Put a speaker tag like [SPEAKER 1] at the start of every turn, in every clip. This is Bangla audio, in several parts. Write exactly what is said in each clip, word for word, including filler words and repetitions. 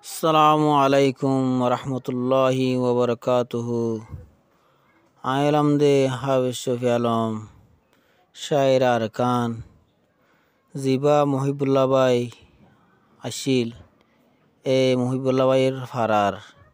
[SPEAKER 1] আসসালামু আলাইকুম রহমতুল্লাহি ওবরকাতুহু। আইলাম দে হাফিজ শফি আলম শায়ের আরকান জিবা মহিবুল্লাহ বাই আসিল এ মহিবুল্লাহ বাইয়ের ফারার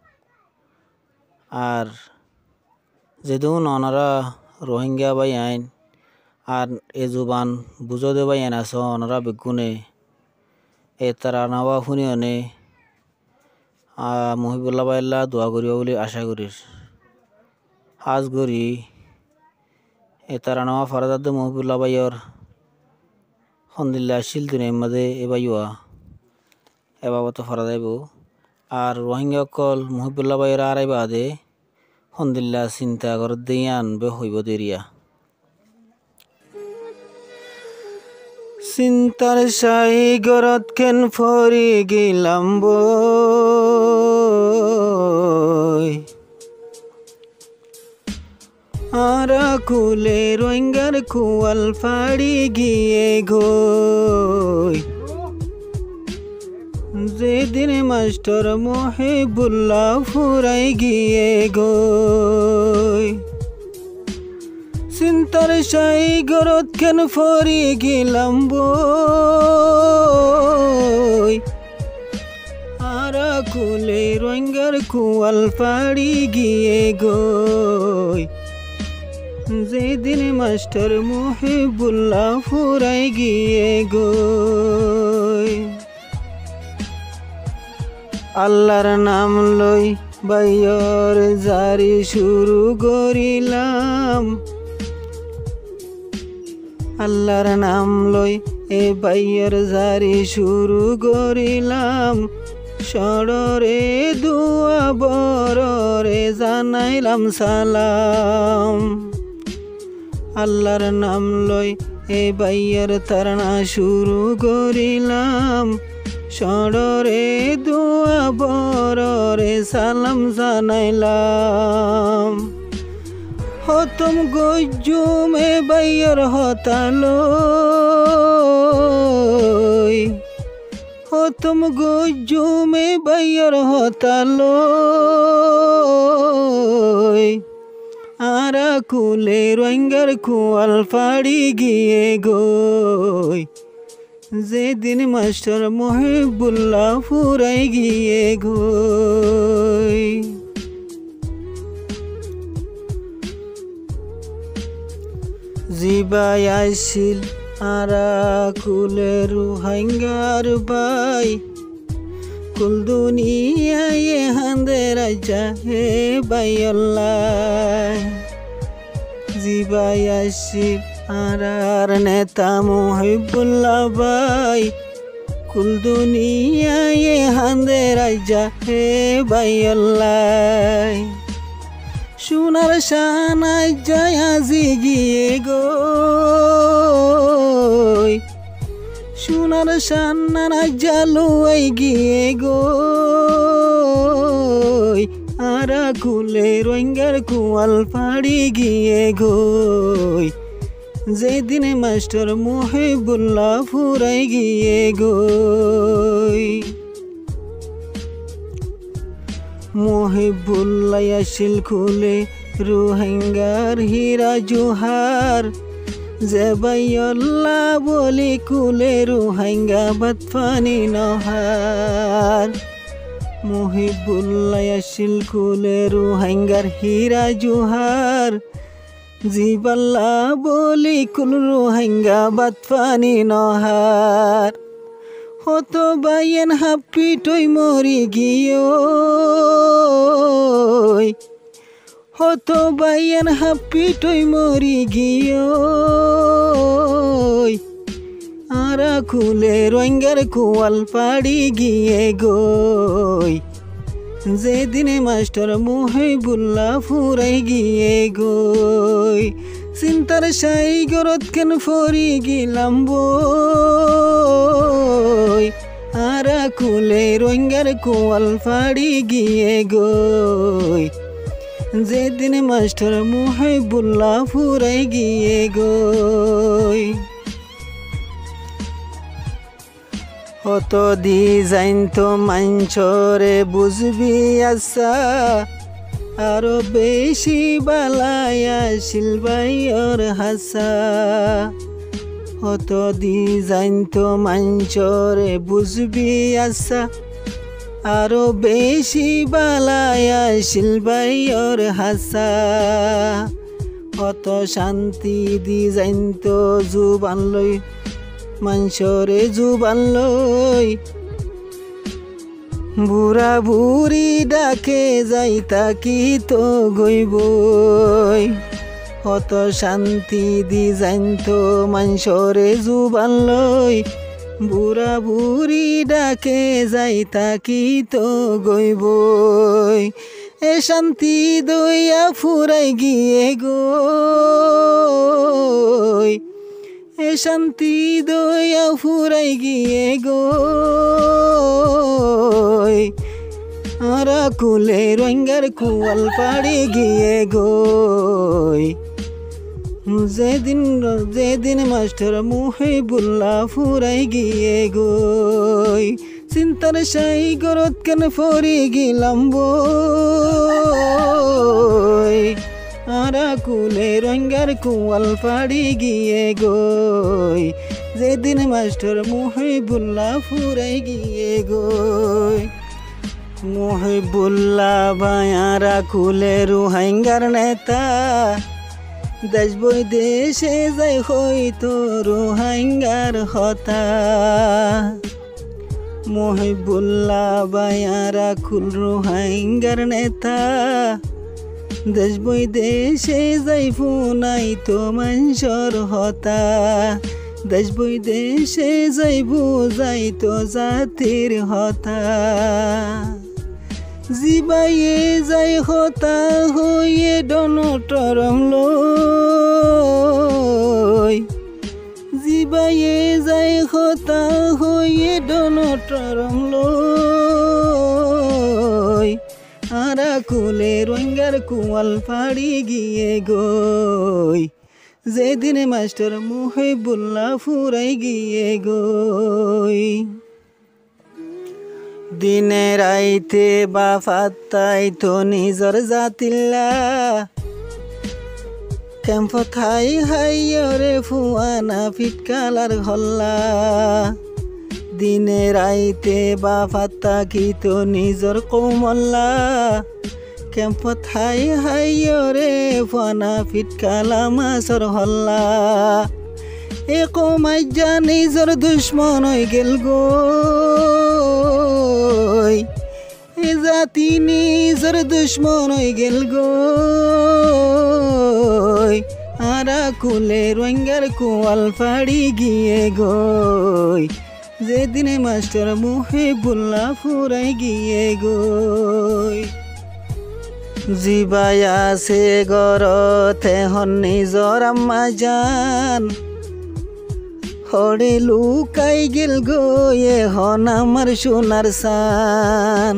[SPEAKER 1] আর যেদুন অনারা রোহিঙ্গা বাই আইন আর এ জুবান বুঝো দে বাই আইন আস অনারা বেগুনে এ তারা নাওয়া শুনিয়নে মহিবুল্লাহ বাইল্লা দোয়া করিব বলে আশা করি আজ করি এ তারা নামা ফরাদাদ মহিবুল্লাহ বাইয়র হন্দিল্লা শিল দুনে মাঝে এ বাইয়া এ বাবত ফরাদাইব আর রোহিঙ্গা কল মহিবুল্লাহ বাইয়ের আড়াই বাদে হন্দিল্লা চিন্তা কর দিয়ান বে হইব দেরিয়া চিন্তার সাই গরত কেন ফরি গিলাম বই আরা কুলে রোহিঙ্গার কুয়াল ফাড়ি গিয়ে গই যেদিন মাস্টার মহিবুল্লাহ ফুরাই গিয়ে গই চিন্তার সাই গরত কেন ফরি গিলাম বই আরা কুলে রোহিঙ্গার কুয়াল ফাড়ি গিয়ে গই যেদিন মাস্টার মহিবুল্লাহ ফুরাই গিয়ে গই আল্লাহর নাম লই বাইয়র জারি শুরু করিলাম আল্লাহর নাম লই এ বাইয়র জারি শুরু করিলাম সড়রে দুয়া বররে জানাইলাম সালাম আল্লাহর নাম লই এ বাইয়র তারনা শুরু করিলাম সড়রে দুয়া বররে সালাম জানাইলাম হতম গজুমে বাইয়র হতালো হতম গজুমে বাইয়র হতালো আরা কুলে রোহিঙ্গার কুয়াল ফাড়ি গিয়ে গই যেদিন মাস্টার মহিবুল্লাহ ফুরাই গিয়ে গই জিবাই আসিল আরা কুলে রোহিঙ্গার বাই কুল দুনিয়ায় হান্দে রাজা হে বাইল্লাহ জিবাই আসিল আরার নেতা মহিবুল্লাহ বাই কুল দুনিয়ায় হান্দে রাজা হে বাইল্লাহ সোনার শানায় যায় আজি গিয়ে গই সোনার শানায় জালুয়াই গিয়ে গই আরা কুলে রোহিঙ্গার কুয়াল ফাড়ি গিয়ে গই যেদিন মাস্টার মহিবুল্লাহ ফুরাই গিয়ে গই মহিবুল্লাহ আসিল কুলে রোহিঙ্গার হীরা জোহার যে বাইল্লাহ বলি কুলে রোহিঙ্গা বাতফানি নহার মহিবুল্লাহ আসিল কুলে রোহিঙ্গার হীরা জোহার জিবাল্লাহ বলি কুল রোহিঙ্গা বাতফানি নহার হত বাইয়েন হাপ্পি টই মরি গিয়ে হত বাইয়েন হাপ্পি টই মরি গিয়ে আরা কুলে রোহিঙ্গার কুয়াল পাড়ি গিয়ে গই যেদিন মাস্টার মহিবুল্লাহ ফুরাই গিয়ে গই চিন্তার সাই গরত কেন ফরি গিলাম বই আরা কুলে রোহিঙ্গার কুয়াল ফাড়ি গিয়ে গই যেদিন মাস্টার মহিবুল্লাহ ফুরাই গিয়ে গই অত দি যাইন তো মাঞ্চরে বুঝবি আসা আরো বেশি বালায়া শিলবাইয়র হাসা অত দি যাইন তো মাঞ্চরে বুঝবি আসা আরো বেশি বালায়া শিলবাইয়র হাসা অত শান্তি দি যাইন তো জুবান লই মাঞ্চরে জুবান লই বুড়া বুড়ি ডাকে যাইতা কি তো গইবই অত শান্তি দি যাইন তো মাঞ্চরে জুবান লই বুড়া বুড়ি ডাকে যাইতা কি তো গইবই এ শান্তি দইয়া ফুরাই গিয়ে গই এ শান্তি দইয়া ফুরাই গিয়ে গই আরা কুলে রঙ্গার কুয়াল পাড়ি গিয়ে গই যেদিন যেদিন মাস্টার মুহিবুল্লাহ ফুরাই গিয়ে গই চিন্তার সাই গরত কেন ফরি গিলাম বই আরা কুলে রঙ্গার কুয়াল পাড়ি গিয়ে গই যেদিন মাস্টার মুহিবুল্লাহ ফুরাই গিয়ে গই মুহিবুল্লাহ ভাইয়ারা কুলে রোহিঙ্গার নেতা দেশ বৈদেশে যাই হইতো রোহিঙ্গার হতা মুহিবুল্লাহ ভাইয়ারা কুল রোহিঙ্গার নেতা দেশ বৈদেশে যাই ফুনাই তো মানুষর হতা দেশ বৈদেশে যাইব যাই তো জাতির হতা জিবাইয়ে যাই হতা হইয়ে ডনটরম লই জিবাইয়ে যাই হতা হইয়ে ডনটরম লই আরা কুলে রঙ্গার কুয়াল পাড়ি গিয়ে গই যেদিন মাস্টার মুহিবুল্লাহ ফুরাই গিয়ে গই দিনে রাইতে বা ফাত্তাই তো নিজর জাতিল্লা ক্যাম্প থাই হাইয়রে ফুয়ানা ফিটকালার ঘল্লা দিনে রাইতে বা ফাত্তা কি তো নিজর কৌমল্লা ক্যাম্প থাই হাইয়রে ফুয়ানা ফিটকালা মাসর হল্লা এ কমাইজা নিজর দুশ্মন হয়ে গেল গই এ জাতি নিজর দুশ্মন হয়ে গেল গই আরা কুলে রঙ্গার কুয়াল পাড়ি গিয়ে গই যেদিনে মাস্টার মুহিবুল্লাহ ফুরাই গিয়ে গই জিবাই আছে গরতে হন নিজর আম্মা জান হরে লুকাই গেল গয়ে হন আমার সোনার সান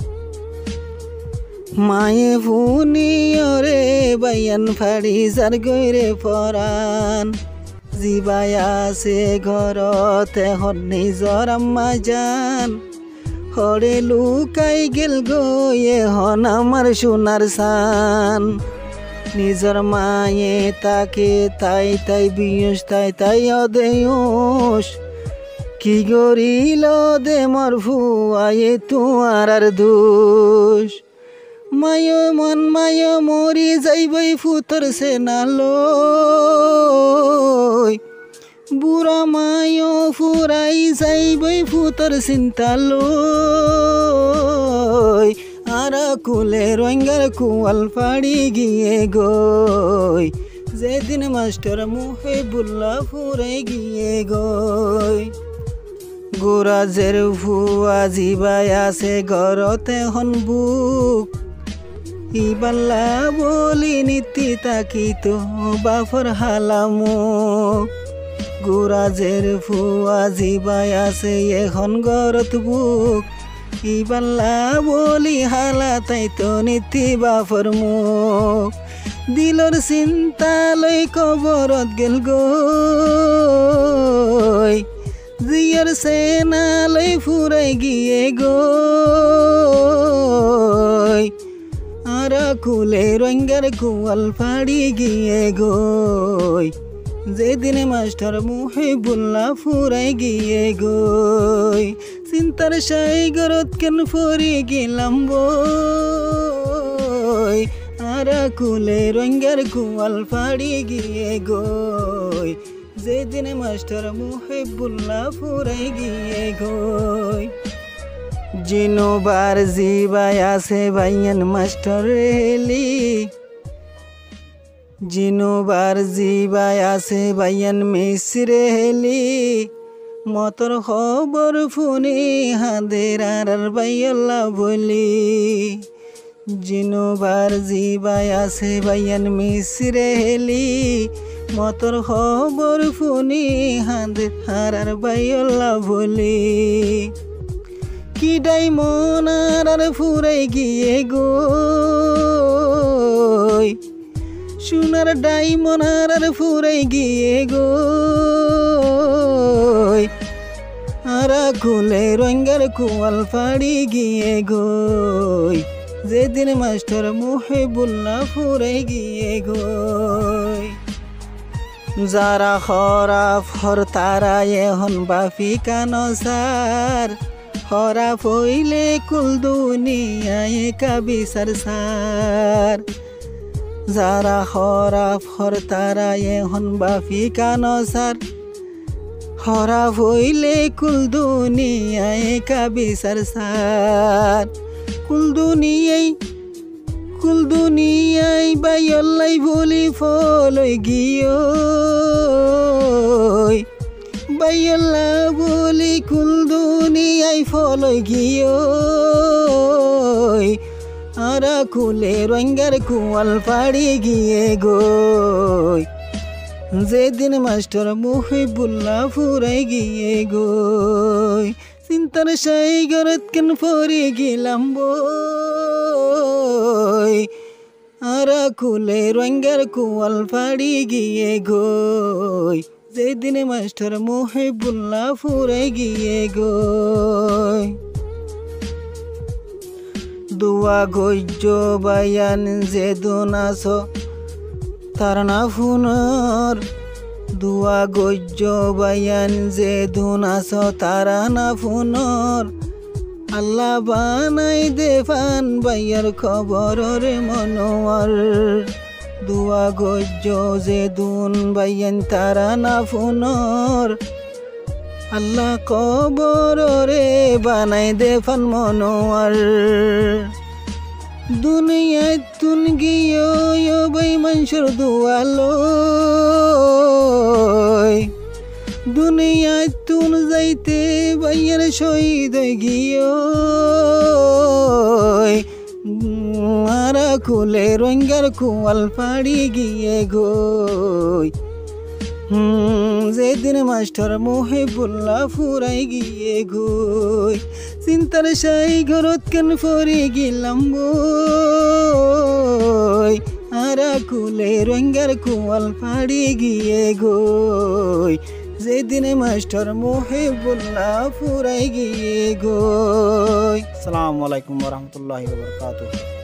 [SPEAKER 1] মায়ে ফুনিয়রে বাইয়ান ফাড়ি যার গইরে পরান জিবাই আছে ঘরতে হন নিজর আম্মা জান হরে লুকাই গেল গয়ে হন আমার সোনার সান নিজর মায়ে তাকে তাই তাই বিয়স তাই তাই অদেয়স কি গরিল দে মর ভুয়ায়ে তোমার আর দোষ মায় মন মায় মরি যাইবই ফুতর সে নালই বুড়া মায় ফুরাই যাইবই ফুতর চিন্তা লই আরা কুলে রঙ্গার কুয়াল পাড়ি গিয়ে গই যেদিন মাস্টার মুহিবুল্লাহ ফুরাই গিয়ে গই গোরাজের ভুয়া জিবাই আছে ঘরতে হন বুক ইবাল্লা বলি নীতি তাকি তো বাফর হালামো গোরাজের ভুয়া জিবাই আছে এখন ঘরত বুক ইবাল্লা বলি হালা তাই তো নীতি বাফর মুখ দিলর চিন্তা লই কবরত গেল গই জিয়ার সেনালাই ফুরাই গিয়ে গো আরা কুলে রঙ্গার কুয়াল ফাড়ি গিয়ে গো যেদিন মাস্টার মুহিবুল্লাহ ফুরাই গিয়ে গো চিন্তার সাগরত কেন ফরি গেলাম বই আরা কুলে রঙ্গার কুয়াল ফাড়ি গিয়ে গো যেদিন মাস্টার মুহিবুল্লাহ ফুরাই গিয়ে গো জিনোবার জিবাই আছে ভাইয়ান মাস্টার রেলি জিনোবার জিবাই আছে ভাইয়ান মিসরে হেলি মতর খবর ফুনি হাঁদের আর ভাইয়াল্লা বলি জিনোবার জিবাই আছে ভাইয়ান মিসরে হেলি মতর খবর ফুনি হাঁদের আর ভাইয়াল্লা বলি কি ডাইমন আর ফুরাই গিয়ে গো সোনার ডাইমন আর ফুরাই গিয়ে গো আরা কুলে রঙ্গার কুয়াল ফাড়ি গিয়ে গো যেদিন মাস্টার মুহিবুল্লাহ ফুরাই গিয়ে গো যারা খরাফ হর তারা এখন বাফি কানসার খরা ফইলে কুল দুনিয়ায় কাবিসার সার যারা খরাফ হর তারা এখন বাফি কানসার খরা ফইলে কুল দুনিয়ায় কাবিসার সার কুল দুনিয়ায় কুল দুনিয়ায় বাইল্লাই ভুলি ফলই গিয়ে বাইল্লা বলি কুল দুনিয়ায় ফলই গিয়ে আরা কুলে রঙ্গার কুয়াল ফাড়ি গিয়ে গো যেদিন মাস্টার মুহিবুল্লাহ ফুরাই গিয়ে গো চিন্তার সাগরত কেন ফরি গেলাম বই আরা কুলে রঙ্গার কুয়াল ফাড়ি গিয়ে গো যেদিন মাস্টার মুহিবুল্লাহ ফুরাই গিয়ে গো দুয়া গজ্য বায়ান যে দোনাস তার না ফুনর দুয়া গজ্য বায়ান যে দোনাস তারা না ফুনর আল্লাহ বানাই দেফান বাইয়ার খবর রে মনোয়ার দুয়া গজ্য যে দুন বাইয়ান তারা না ফুনর আল্লাহ কবর রে বানাই দেফান মনোয়ার দুনিয়ায় তুন গিয়ে বাই মানুষের দুয়ালো দুনিয়ায় তুন যাইতে বাইয়ার শহীদ গিয়ে আরা কুলে রঙ্গার কুয়াল ফাড়ি গিয়ে গো যেদিন মাস্টার মুহিবুল্লাহ ফুরাই গিয়ে গো চিন্তার সাগরত কেন ফরি গেলাম বই আরা কুলে রঙ্গার কুয়াল ফাড়ি গিয়ে গো যেদিন মাস্টার মুহিবুল্লাহ ফুরাই গিয়ে গো। আসসালামু আলাইকুম ওয়া রাহমাতুল্লাহি ওয়া বারাকাতুহু।